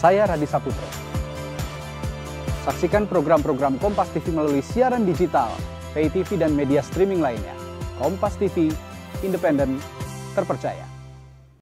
Saya Radi Saputro. Saksikan program-program Kompas TV melalui siaran digital, pay TV dan media streaming lainnya. Kompas TV, independen, terpercaya.